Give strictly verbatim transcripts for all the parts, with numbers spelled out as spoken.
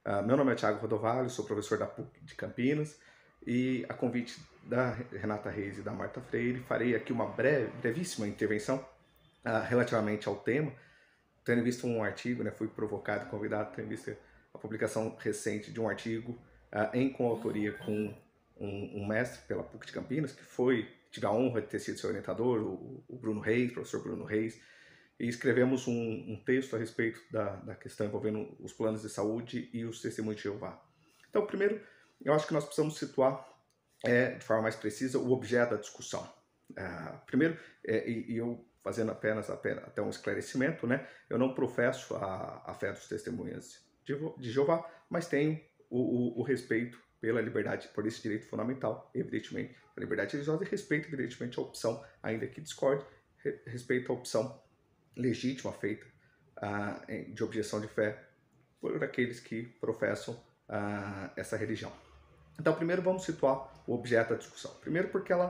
Uh, meu nome é Thiago Rodovalho, sou professor da P U C de Campinas e, a convite da Renata Reis e da Marta Freire, farei aqui uma breve, brevíssima intervenção uh, relativamente ao tema. Tendo visto um artigo, né, fui provocado e convidado, tendo visto a publicação recente de um artigo uh, em coautoria com um, um mestre pela P U C de Campinas, que foi, tive a honra de ter sido seu orientador, o, o Bruno Reis, professor Bruno Reis, e escrevemos um, um texto a respeito da, da questão envolvendo os planos de saúde e os testemunhos de Jeová. Então, primeiro, eu acho que nós precisamos situar é, de forma mais precisa o objeto da discussão. Uh, primeiro, é, e, e eu fazendo apenas, apenas até um esclarecimento, né, eu não professo a, a fé dos testemunhas de, de Jeová, mas tenho o, o, o respeito pela liberdade, por esse direito fundamental, evidentemente, a liberdade religiosa, e respeito, evidentemente, a opção, ainda que discorde, re, respeito a opção legítima feita uh, de objeção de fé por aqueles que professam uh, essa religião. Então, primeiro vamos situar o objeto da discussão. Primeiro porque ela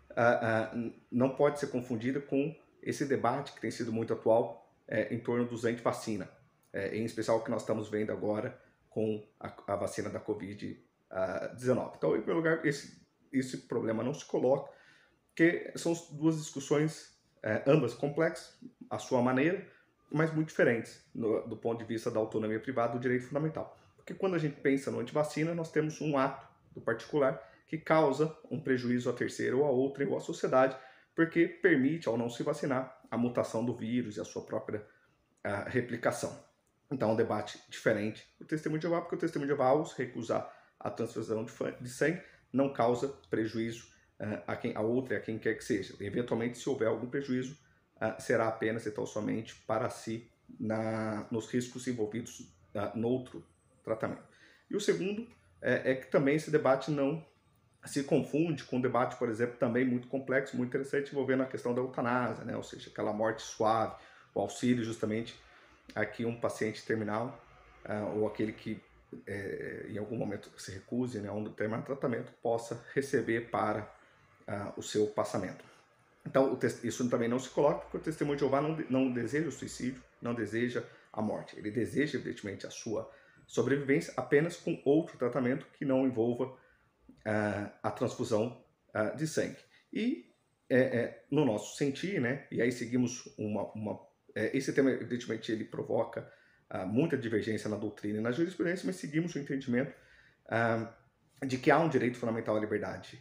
uh, uh, não pode ser confundida com esse debate que tem sido muito atual uh, em torno dos anti-vacina, uh, em especial o que nós estamos vendo agora com a, a vacina da covid dezenove. Então, em primeiro lugar, esse, esse problema não se coloca, porque são duas discussões, uh, ambas complexas, à sua maneira, mas muito diferentes no, do ponto de vista da autonomia privada do direito fundamental. Porque quando a gente pensa no antivacina, nós temos um ato do particular que causa um prejuízo a terceiro ou a outra ou à sociedade, porque permite, ao não se vacinar, a mutação do vírus e a sua própria uh, replicação. Então é um debate diferente do testemunho de Jeová, porque o testemunho de Jeová, ao se recusar a transfusão de, de sangue, não causa prejuízo uh, a, quem, a outra e a quem quer que seja. Eventualmente, se houver algum prejuízo, uh, será apenas e tão somente para si na, nos riscos envolvidos uh, no outro tratamento. E o segundo é, é que também esse debate não se confunde com um debate, por exemplo, também muito complexo, muito interessante, envolvendo a questão da eutanásia, né? Ou seja, aquela morte suave, o auxílio justamente a que um paciente terminal uh, ou aquele que é, em algum momento se recuse, né, a um determinado tratamento, possa receber para uh, o seu passamento. Então, isso também não se coloca, porque o testemunho de Jeová não, não deseja o suicídio, não deseja a morte. Ele deseja, evidentemente, a sua sobrevivência apenas com outro tratamento que não envolva uh, a transfusão uh, de sangue. E, é, é, no nosso sentir, né, e aí seguimos uma... uma é, esse tema, evidentemente, ele provoca uh, muita divergência na doutrina e na jurisprudência, mas seguimos o entendimento uh, de que há um direito fundamental à liberdade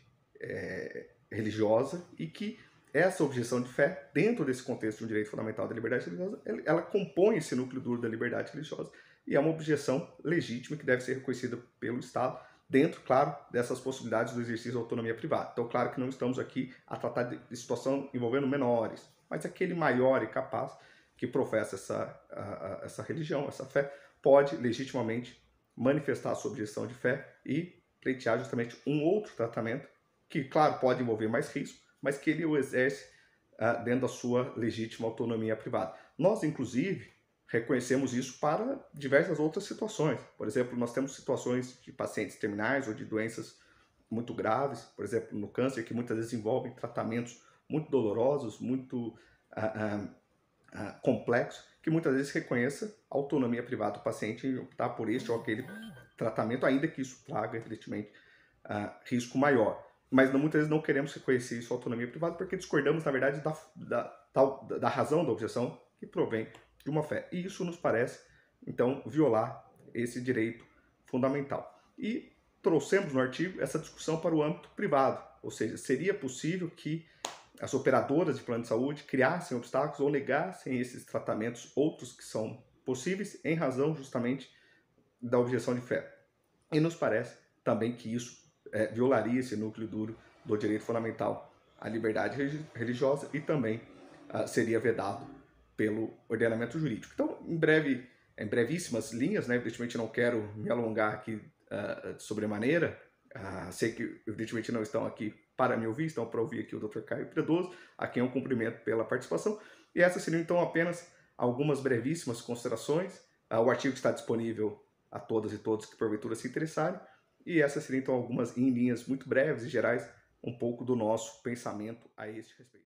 é, religiosa e que essa objeção de fé, dentro desse contexto de um direito fundamental da liberdade religiosa, ela compõe esse núcleo duro da liberdade religiosa e é uma objeção legítima que deve ser reconhecida pelo Estado, dentro, claro, dessas possibilidades do exercício da autonomia privada. Então, claro que não estamos aqui a tratar de situação envolvendo menores, mas aquele maior e capaz que professa essa, a, a, essa religião, essa fé, pode legitimamente manifestar a sua objeção de fé e pleitear justamente um outro tratamento que, claro, pode envolver mais risco, mas que ele o exerce uh, dentro da sua legítima autonomia privada. Nós, inclusive, reconhecemos isso para diversas outras situações. Por exemplo, nós temos situações de pacientes terminais ou de doenças muito graves, por exemplo, no câncer, que muitas vezes envolvem tratamentos muito dolorosos, muito uh, uh, uh, complexos, que muitas vezes reconheça a autonomia privada do paciente em optar por este ou aquele tratamento, ainda que isso traga, evidentemente, uh, risco maior. Mas não, muitas vezes não queremos reconhecer isso, a autonomia privada, porque discordamos, na verdade, da, da, da, da razão da objeção que provém de uma fé. E isso nos parece, então, violar esse direito fundamental. E trouxemos no artigo essa discussão para o âmbito privado, ou seja, seria possível que as operadoras de plano de saúde criassem obstáculos ou negassem esses tratamentos, outros que são possíveis, em razão justamente da objeção de fé. E nos parece também que isso é, violaria esse núcleo duro do direito fundamental à liberdade religiosa e também uh, seria vedado pelo ordenamento jurídico. Então, em breve, em brevíssimas linhas, né, evidentemente não quero me alongar aqui uh, de sobremaneira, uh, sei que evidentemente não estão aqui para me ouvir, estão para ouvir aqui o doutor Caio Predoso, a quem eu cumprimento pela participação, e essas seriam então apenas algumas brevíssimas considerações. Uh, o artigo está disponível a todas e todos que porventura se interessarem, e essas seriam então algumas, em linhas muito breves e gerais, um pouco do nosso pensamento a este respeito.